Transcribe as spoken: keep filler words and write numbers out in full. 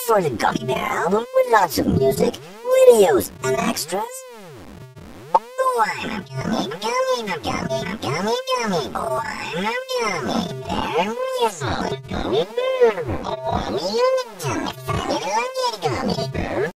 for the Gummy Bear album with lots of music, videos, and extras. Oh, I'm a gummy, gummy, gummy, gummy, gummy. Oh, I'm a gummy bear. Yes, I'm a gummy bear. Oh, I'm a gummy bear.